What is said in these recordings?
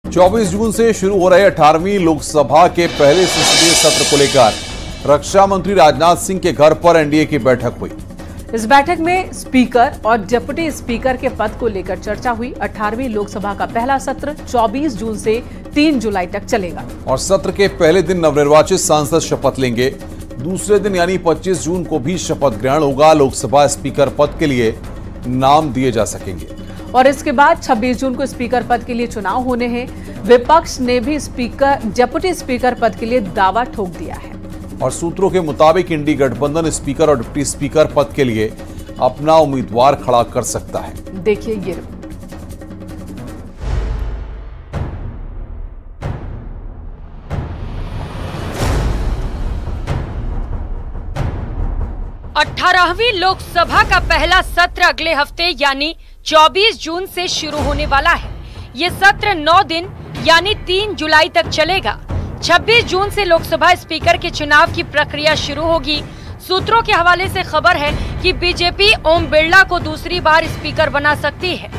24 जून से शुरू हो रहे 18वीं लोकसभा के पहले संसदीय सत्र को लेकर रक्षा मंत्री राजनाथ सिंह के घर पर एनडीए की बैठक हुई। इस बैठक में स्पीकर और डिप्टी स्पीकर के पद को लेकर चर्चा हुई। 18वीं लोकसभा का पहला सत्र 24 जून से 3 जुलाई तक चलेगा और सत्र के पहले दिन नवनिर्वाचित सांसद शपथ लेंगे। दूसरे दिन यानी 25 जून को भी शपथ ग्रहण होगा। लोकसभा स्पीकर पद के लिए नाम दिए जा सकेंगे और इसके बाद 26 जून को स्पीकर पद के लिए चुनाव होने हैं। विपक्ष ने भी डिप्टी स्पीकर पद के लिए दावा ठोक दिया है और सूत्रों के मुताबिक इंडी गठबंधन स्पीकर और डिप्टी स्पीकर पद के लिए अपना उम्मीदवार खड़ा कर सकता है। देखिए ये रिपोर्ट। 18वीं लोकसभा का पहला सत्र अगले हफ्ते यानी 24 जून से शुरू होने वाला है। ये सत्र 9 दिन यानी 3 जुलाई तक चलेगा। 26 जून से लोकसभा स्पीकर के चुनाव की प्रक्रिया शुरू होगी। सूत्रों के हवाले से खबर है कि बीजेपी ओम बिरला को दूसरी बार स्पीकर बना सकती है।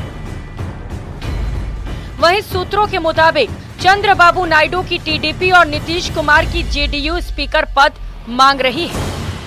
वहीं सूत्रों के मुताबिक चंद्रबाबू नायडू की टीडीपी और नीतीश कुमार की जेडीयू स्पीकर पद मांग रही है।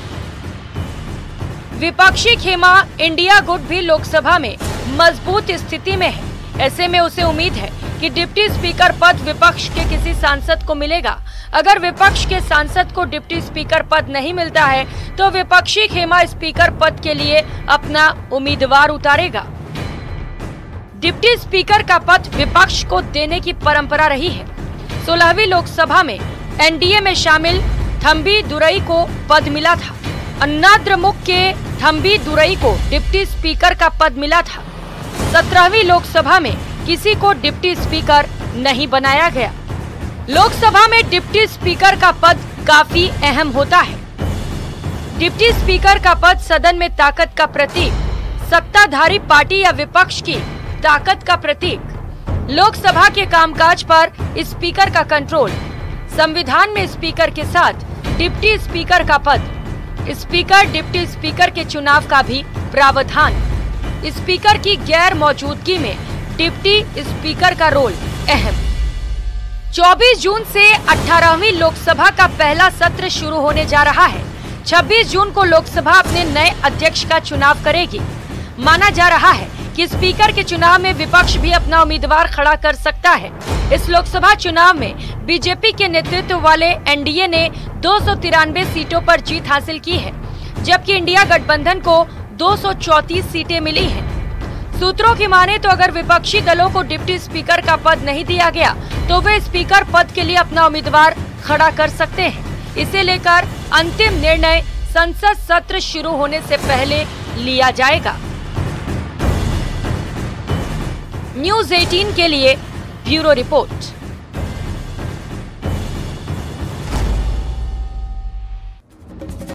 विपक्षी खेमा इंडिया गुट भी लोकसभा में मजबूत स्थिति में है। ऐसे में उसे उम्मीद है कि डिप्टी स्पीकर पद विपक्ष के किसी सांसद को मिलेगा। अगर विपक्ष के सांसद को डिप्टी स्पीकर पद नहीं मिलता है तो विपक्षी खेमा स्पीकर पद के लिए अपना उम्मीदवार उतारेगा। डिप्टी स्पीकर का पद विपक्ष को देने की परंपरा रही है। 16वीं लोकसभा में एनडीए में शामिल थंबी दुरई को पद मिला था। अन्ना द्रमुक के थंबी दुरई को डिप्टी स्पीकर का पद मिला था। 17वीं लोकसभा में किसी को डिप्टी स्पीकर नहीं बनाया गया। लोकसभा में डिप्टी स्पीकर का पद काफी अहम होता है। डिप्टी स्पीकर का पद सदन में ताकत का प्रतीक, सत्ताधारी पार्टी या विपक्ष की ताकत का प्रतीक। लोकसभा के कामकाज पर स्पीकर का कंट्रोल। संविधान में स्पीकर के साथ डिप्टी स्पीकर का पद, स्पीकर डिप्टी स्पीकर के चुनाव का भी प्रावधान। स्पीकर की गैर मौजूदगी में डिप्टी स्पीकर का रोल अहम। 24 जून से 18वीं लोकसभा का पहला सत्र शुरू होने जा रहा है। 26 जून को लोकसभा अपने नए अध्यक्ष का चुनाव करेगी। माना जा रहा है कि स्पीकर के चुनाव में विपक्ष भी अपना उम्मीदवार खड़ा कर सकता है। इस लोकसभा चुनाव में बीजेपी के नेतृत्व वाले एनडीए ने 293 सीटों पर जीत हासिल की है, जबकि इंडिया गठबंधन को 234 सीटें मिली हैं। सूत्रों की माने तो अगर विपक्षी दलों को डिप्टी स्पीकर का पद नहीं दिया गया तो वे स्पीकर पद के लिए अपना उम्मीदवार खड़ा कर सकते हैं। इसे लेकर अंतिम निर्णय संसद सत्र शुरू होने से पहले लिया जाएगा। न्यूज़ 18 के लिए ब्यूरो रिपोर्ट।